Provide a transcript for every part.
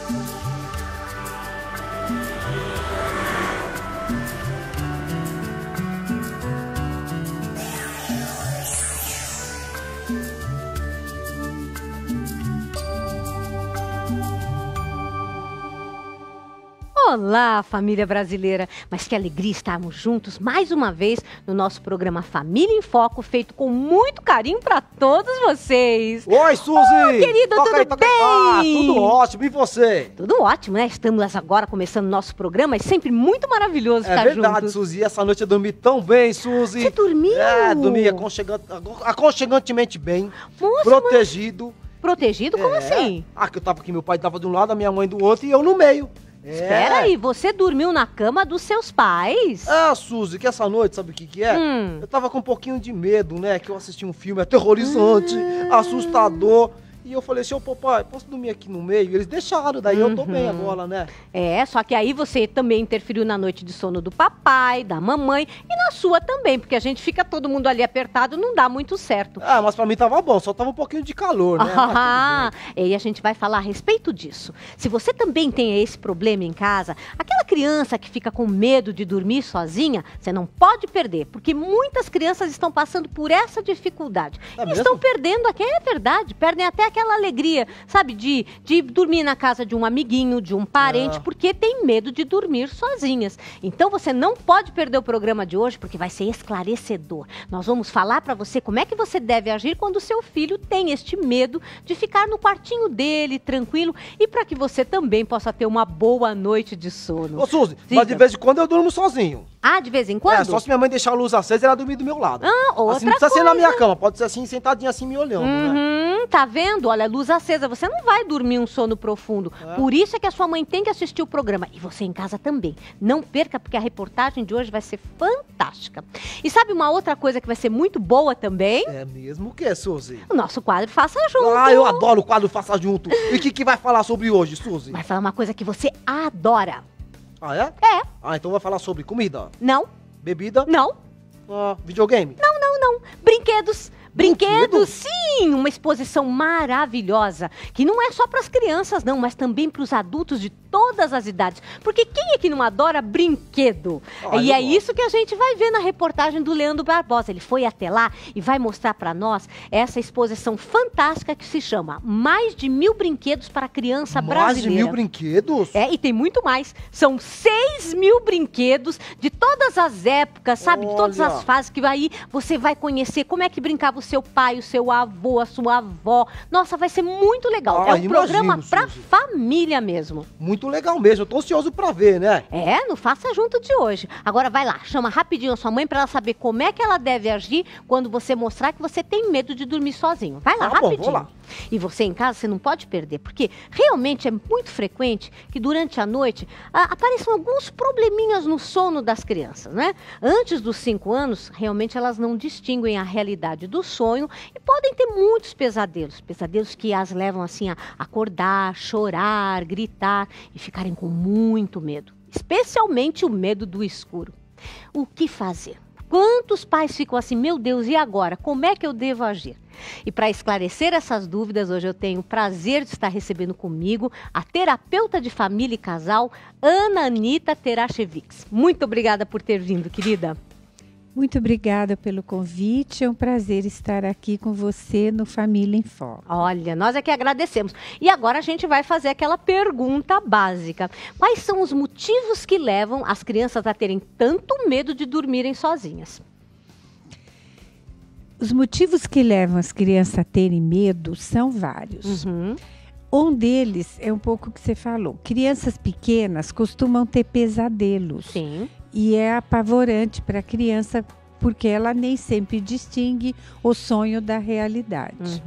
Olá, família brasileira! Mas que alegria estarmos juntos mais uma vez no nosso programa Família em Foco, feito com muito carinho para todos vocês. Oi, Suzy! Querido, tudo bem? Ah, tudo ótimo, e você? Tudo ótimo, né? Estamos agora começando nosso programa, é sempre muito maravilhoso ficar juntos. É verdade, Suzy, essa noite eu dormi tão bem, Suzy. Você dormiu? É, dormi aconchegantemente bem, Moça, protegido. Protegido? Como assim? Ah, que eu tava aqui, meu pai tava de um lado, a minha mãe do outro e eu no meio. Espera aí, você dormiu na cama dos seus pais? Ah, Suzy, que essa noite, sabe o que é? Eu tava com um pouquinho de medo, né? Que eu assisti um filme aterrorizante, assustador. E eu falei assim, ô papai, posso dormir aqui no meio? Eles deixaram, daí eu tô bem agora, né? É, só que aí você também interferiu na noite de sono do papai, da mamãe e na sua também, porque a gente fica todo mundo ali apertado, não dá muito certo. Ah, mas pra mim tava bom, só tava um pouquinho de calor, né? E a gente vai falar a respeito disso. Se você também tem esse problema em casa, aquela criança que fica com medo de dormir sozinha, você não pode perder, porque muitas crianças estão passando por essa dificuldade. Estão perdendo, aqui é verdade, perdem até aquela alegria, sabe, de dormir na casa de um amiguinho, de um parente, porque tem medo de dormir sozinhas. Então você não pode perder o programa de hoje, porque vai ser esclarecedor. Nós vamos falar para você como é que você deve agir quando o seu filho tem este medo de ficar no quartinho dele, tranquilo, e para que você também possa ter uma boa noite de sono. Ô, Suzy, mas de vez em quando eu durmo sozinho. Ah, de vez em quando? É, só se minha mãe deixar a luz acesa e ela dormir do meu lado. Outra assim, não precisa coisa. ser na minha cama, pode ser assim, sentadinha assim, me olhando, né? Tá vendo? Olha, luz acesa, você não vai dormir um sono profundo. Por isso é que a sua mãe tem que assistir o programa. E você em casa também. Não perca, porque a reportagem de hoje vai ser fantástica. E sabe uma outra coisa que vai ser muito boa também? É mesmo o que, Suzy? O nosso quadro Faça Junto. Ah, eu adoro o quadro Faça Junto. E o que vai falar sobre hoje, Suzy? Vai falar uma coisa que você adora. Ah, é? É. Ah, então vai falar sobre comida? Não. Bebida? Não. Videogame? Não. Brinquedos. Brinquedos, sim! Uma exposição maravilhosa, que não é só para as crianças, não, mas também para os adultos de todas as idades. Porque quem é que não adora brinquedo? E é isso que a gente vai ver na reportagem do Leandro Barbosa. Ele foi até lá e vai mostrar para nós essa exposição fantástica que se chama Mais de 1000 Brinquedos para a Criança Brasileira. Mais de 1000 brinquedos? É, e tem muito mais. São 6.000 brinquedos de todas as épocas, sabe? De todas as fases, que aí você vai conhecer como é que brincava o seu pai, o seu avô, a sua avó. Nossa, vai ser muito legal. É um programa pra família mesmo. Muito legal mesmo. Eu tô ansioso pra ver, né? É, no Faça Junto de hoje. Agora vai lá, chama rapidinho a sua mãe pra ela saber como é que ela deve agir quando você mostrar que você tem medo de dormir sozinho. Vai lá, rapidinho. Bom, vou lá. E você em casa, você não pode perder, porque realmente é muito frequente que durante a noite apareçam alguns probleminhas no sono das crianças, né? Antes dos 5 anos, realmente elas não distinguem a realidade do sonho e podem ter muitos pesadelos. Pesadelos que as levam assim a acordar, chorar, gritar e ficarem com muito medo. Especialmente o medo do escuro. O que fazer? Quantos pais ficam assim, meu Deus, e agora? Como é que eu devo agir? E para esclarecer essas dúvidas, hoje eu tenho o prazer de estar recebendo comigo a terapeuta de família e casal, Ana Anita Terachevics. Muito obrigada por ter vindo, querida. Muito obrigada pelo convite, é um prazer estar aqui com você no Família em Foco. Olha, nós é que agradecemos. E agora a gente vai fazer aquela pergunta básica. Quais são os motivos que levam as crianças a terem tanto medo de dormirem sozinhas? Os motivos que levam as crianças a terem medo são vários. Um deles é um pouco o que você falou. Crianças pequenas costumam ter pesadelos. Sim. E é apavorante para a criança, porque ela nem sempre distingue o sonho da realidade.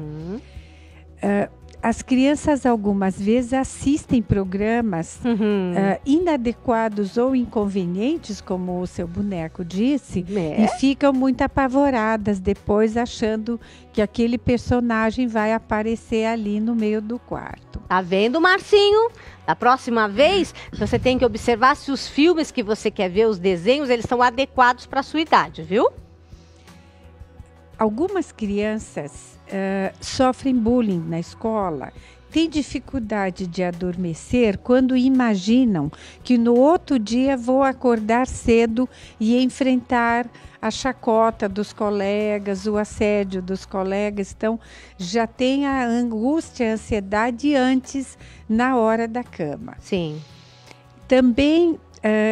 As crianças algumas vezes assistem programas inadequados ou inconvenientes, como o seu boneco disse, e ficam muito apavoradas depois, achando que aquele personagem vai aparecer ali no meio do quarto. Tá vendo, Marcinho? Da próxima vez, você tem que observar se os filmes que você quer ver, os desenhos, eles são adequados para a sua idade, viu? Algumas crianças sofrem bullying na escola, têm dificuldade de adormecer quando imaginam que no outro dia vou acordar cedo e enfrentar a chacota dos colegas, o assédio dos colegas. Então, já tem a angústia, a ansiedade antes, na hora da cama. Sim. Também,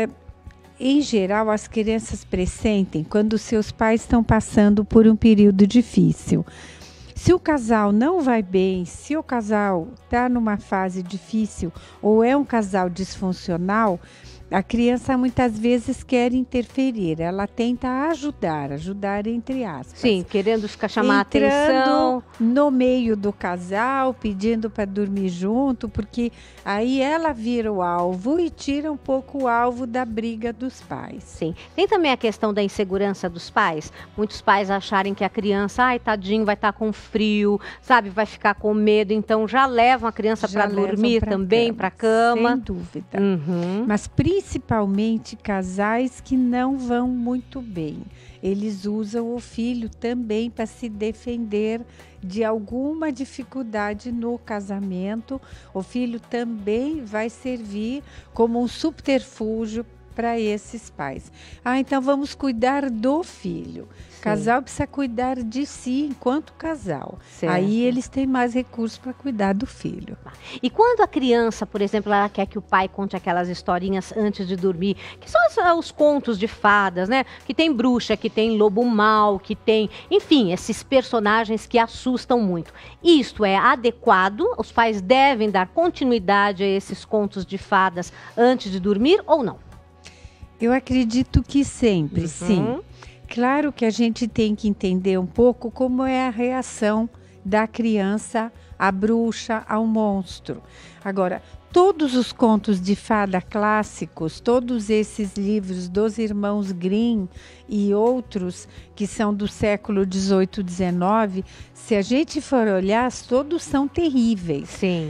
em geral, as crianças pressentem quando seus pais estão passando por um período difícil. Se o casal não vai bem, se o casal está numa fase difícil ou é um casal disfuncional, a criança muitas vezes quer interferir, ela tenta ajudar entre aspas. Sim, querendo chamar a atenção. No meio do casal, pedindo para dormir junto, porque aí ela vira o alvo e tira um pouco o alvo da briga dos pais. Sim, tem também a questão da insegurança dos pais. Muitos pais acharem que a criança, ai, tadinho, vai estar com frio, sabe, vai ficar com medo, então já levam a criança para dormir também, para a cama. Sem dúvida. Mas principalmente casais que não vão muito bem. Eles usam o filho também para se defender de alguma dificuldade no casamento. O filho também vai servir como um subterfúgio para esses pais. Então vamos cuidar do filho. O casal precisa cuidar de si enquanto casal. Certo. Aí eles têm mais recursos para cuidar do filho. E quando a criança, por exemplo, ela quer que o pai conte aquelas historinhas antes de dormir, que são os contos de fadas, né? Que tem bruxa, que tem lobo mau, que tem, enfim, esses personagens que assustam muito. Isto é adequado? Os pais devem dar continuidade a esses contos de fadas antes de dormir ou não? Eu acredito que sempre, sim. Claro que a gente tem que entender um pouco como é a reação da criança à bruxa, ao monstro. Agora, todos os contos de fada clássicos, todos esses livros dos irmãos Grimm e outros que são do século XVIII, XIX, se a gente for olhar, todos são terríveis. Sim.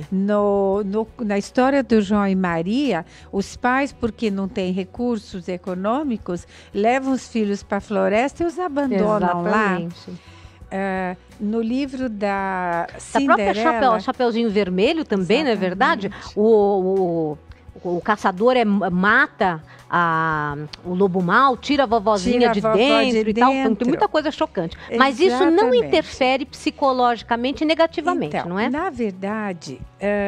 Na história do João e Maria, os pais, porque não têm recursos econômicos, levam os filhos para a floresta e os abandonam lá. No livro da Cinderela... Da própria Chapeuzinho Vermelho também, não é verdade? O caçador mata o lobo mau, tira a vovozinha de dentro e tal. Tem muita coisa chocante. Exatamente. Mas isso não interfere psicologicamente negativamente, então, não é? Na verdade,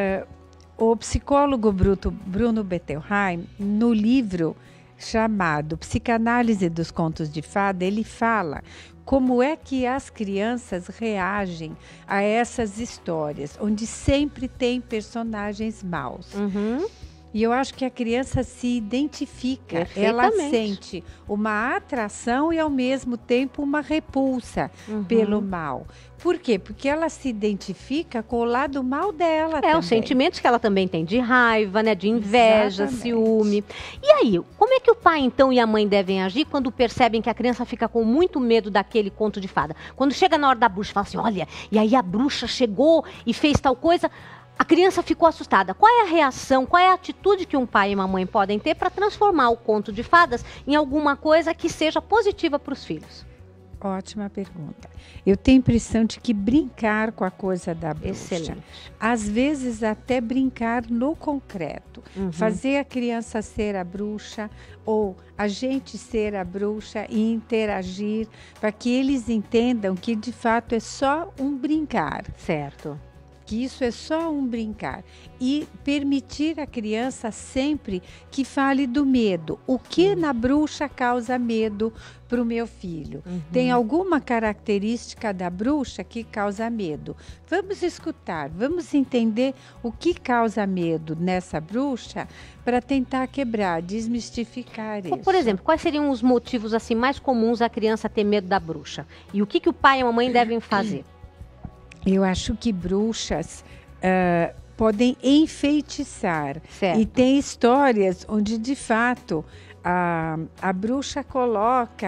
o psicólogo Bruno Bettelheim, no livro chamado Psicanálise dos Contos de Fada, ele fala como é que as crianças reagem a essas histórias, onde sempre tem personagens maus. E eu acho que a criança se identifica, ela sente uma atração e ao mesmo tempo uma repulsa pelo mal. Por quê? Porque ela se identifica com o lado mal dela também. Os sentimentos que ela também tem de raiva, né, de inveja, ciúme. E aí, como é que o pai então e a mãe devem agir quando percebem que a criança fica com muito medo daquele conto de fada? Quando chega na hora da bruxa, fala assim, olha, e aí a bruxa chegou e fez tal coisa... A criança ficou assustada. Qual é a reação, qual é a atitude que um pai e uma mãe podem ter para transformar o conto de fadas em alguma coisa que seja positiva para os filhos? Ótima pergunta. Eu tenho a impressão de que brincar com a coisa da bruxa, excelente. Às vezes até brincar no concreto, fazer a criança ser a bruxa ou a gente ser a bruxa e interagir para que eles entendam que de fato é só um brincar. Certo. Que isso é só um brincar e permitir à criança sempre que fale do medo. O que na bruxa causa medo para o meu filho? Tem alguma característica da bruxa que causa medo? Vamos escutar, vamos entender o que causa medo nessa bruxa para tentar quebrar, desmistificar isso. Por exemplo, quais seriam os motivos assim mais comuns a criança ter medo da bruxa? E o que o pai e a mãe devem fazer? Eu acho que bruxas podem enfeitiçar. Certo. E tem histórias onde, de fato, a bruxa coloca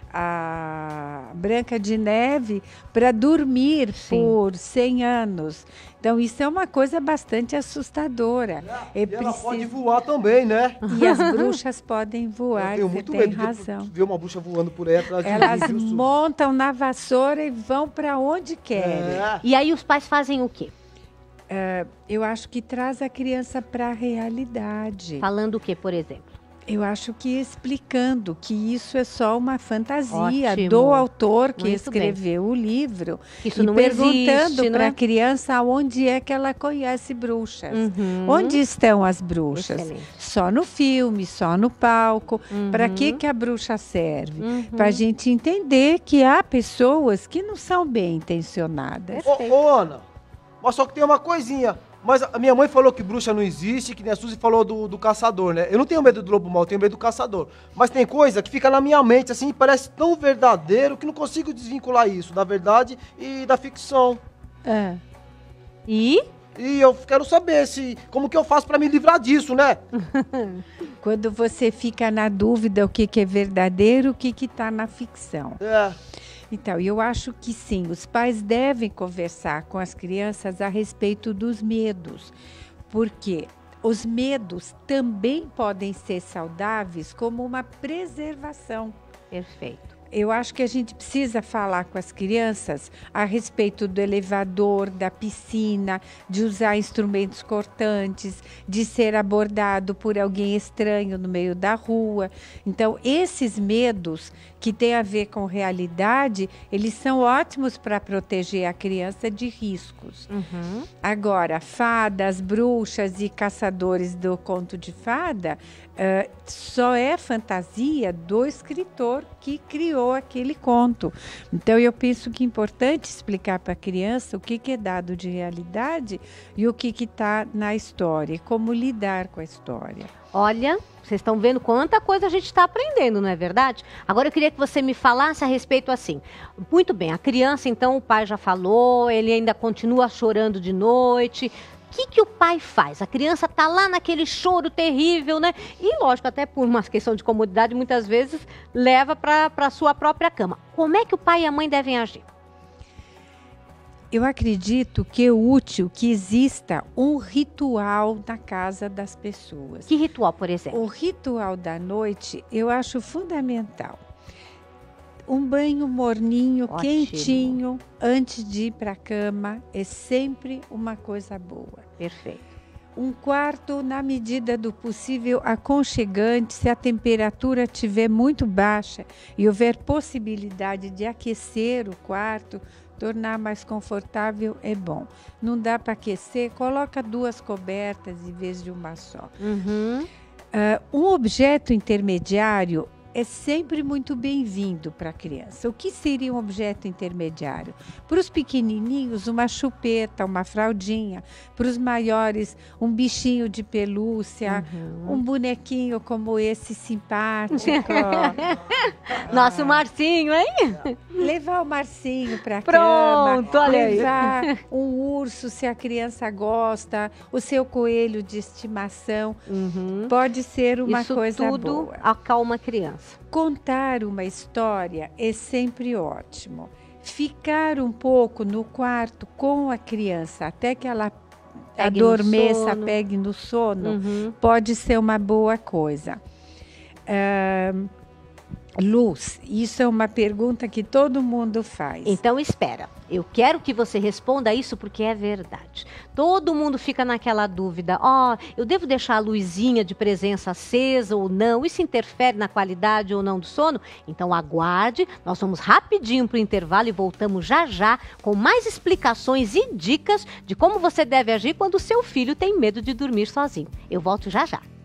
a Branca de Neve para dormir por 100 anos. Então, isso é uma coisa bastante assustadora. E ela pode voar também, né? E as bruxas podem voar, você tem razão. Ver uma bruxa voando por aí atrás de Elas montam na vassoura e vão para onde querem. E aí os pais fazem o quê? Eu acho que traz a criança para a realidade. Falando o quê, por exemplo? Eu acho que explicando que isso é só uma fantasia Ótimo. do autor que Muito escreveu o livro. Isso e não perguntando para a né? criança onde é que ela conhece bruxas. Onde estão as bruxas? Excelente. Só no filme, só no palco. Para que a bruxa serve? Para a gente entender que há pessoas que não são bem intencionadas. Ô, Ana, mas só que tem uma coisinha. Mas a minha mãe falou que bruxa não existe, que nem a Suzy falou do caçador, né? Eu não tenho medo do lobo mau, eu tenho medo do caçador. Mas tem coisa que fica na minha mente, assim, parece tão verdadeiro que não consigo desvincular isso da verdade e da ficção. E eu quero saber como que eu faço para me livrar disso, né? Quando você fica na dúvida o que é verdadeiro, o que está na ficção. Então, eu acho que sim, os pais devem conversar com as crianças a respeito dos medos, porque os medos também podem ser saudáveis como uma preservação. Perfeito. Eu acho que a gente precisa falar com as crianças a respeito do elevador, da piscina, de usar instrumentos cortantes, de ser abordado por alguém estranho no meio da rua. Então, esses medos que têm a ver com realidade, eles são ótimos para proteger a criança de riscos. Agora, fadas, bruxas e caçadores do conto de fada, só é fantasia do escritor que criou aquele conto. Então, eu penso que é importante explicar para a criança o que é dado de realidade e o que está na história, e como lidar com a história. Olha, vocês estão vendo quanta coisa a gente está aprendendo, não é verdade? Agora eu queria que você me falasse a respeito assim. Muito bem, a criança, então, o pai já falou, ele ainda continua chorando de noite. O que o pai faz? A criança está lá naquele choro terrível, né? E, lógico, até por uma questão de comodidade, muitas vezes leva para a sua própria cama. Como é que o pai e a mãe devem agir? Eu acredito que é útil que exista um ritual na casa das pessoas. Que ritual, por exemplo? O ritual da noite eu acho fundamental. Um banho morninho, ótimo, quentinho, antes de ir para a cama, é sempre uma coisa boa. Perfeito. Um quarto, na medida do possível, aconchegante. Se a temperatura estiver muito baixa e houver possibilidade de aquecer o quarto, tornar mais confortável, é bom. Não dá para aquecer, coloca 2 cobertas em vez de uma só. Um objeto intermediário é sempre muito bem-vindo para a criança. O que seria um objeto intermediário? Para os pequenininhos, uma chupeta, uma fraldinha. Para os maiores, um bichinho de pelúcia, um bonequinho como esse simpático. Nosso Marcinho, hein? Levar o Marcinho para a cama. Pronto, olha aí. Levar um urso, se a criança gosta. O seu coelho de estimação. Pode ser uma coisa boa. Isso tudo acalma a criança. Contar uma história é sempre ótimo. Ficar um pouco no quarto com a criança até que ela adormeça, pegue no sono, pode ser uma boa coisa. Luz, isso é uma pergunta que todo mundo faz. Então espera, eu quero que você responda isso porque é verdade. Todo mundo fica naquela dúvida, eu devo deixar a luzinha de presença acesa ou não? Isso interfere na qualidade ou não do sono? Então aguarde, nós vamos rapidinho para o intervalo e voltamos já já com mais explicações e dicas de como você deve agir quando o seu filho tem medo de dormir sozinho. Eu volto já já.